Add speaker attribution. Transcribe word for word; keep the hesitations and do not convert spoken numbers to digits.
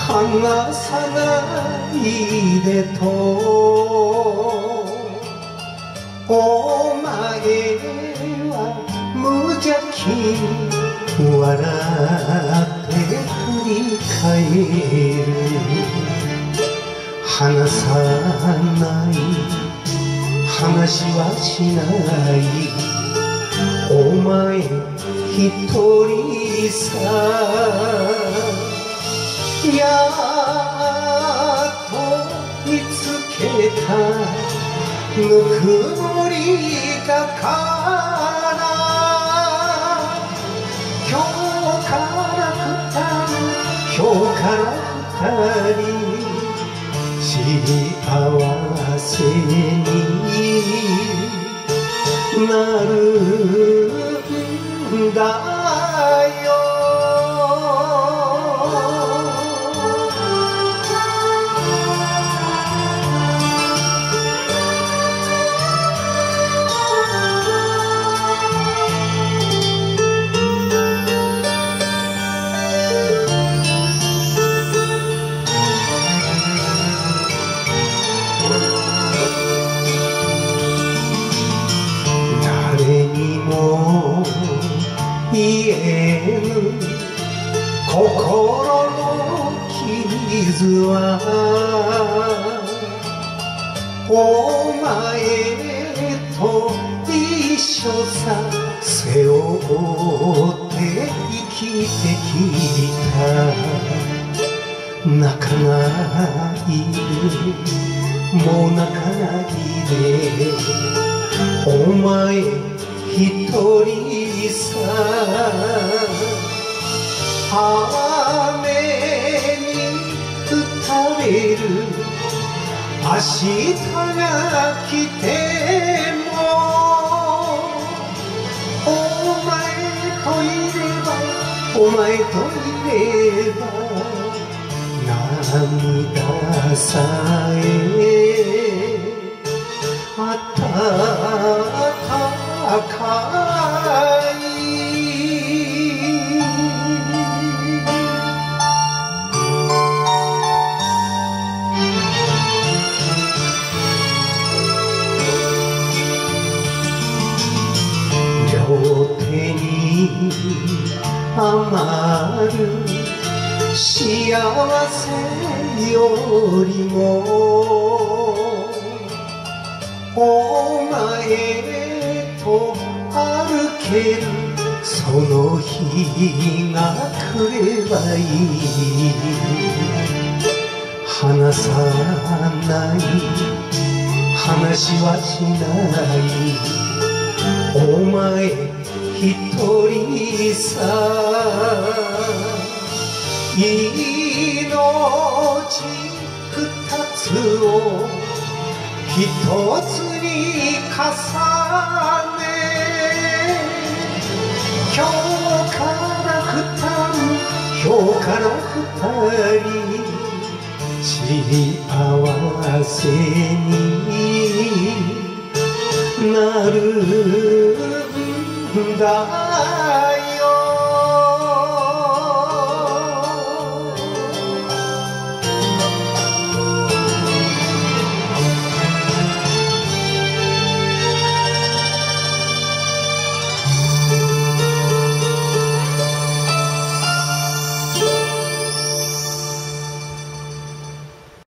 Speaker 1: 離さないでとお前は無邪気に笑って振り返る話さない話はしないお前一人さやっと見つけたぬくもりだから今日から二人今日から二人幸せになるんだよ言えぬ心の傷はお前と一緒さ背負って生きてきた泣かないもう泣かないでお前一人さ雨に打たれる明日が来てもお前といればお前といれば涙さえあったかい両手に余る幸せよりもお前と歩けるその日が来ればいい話さない話はしないお前一人さ命二つを一つに重ね今日から二人今日から二人幸せになるんだ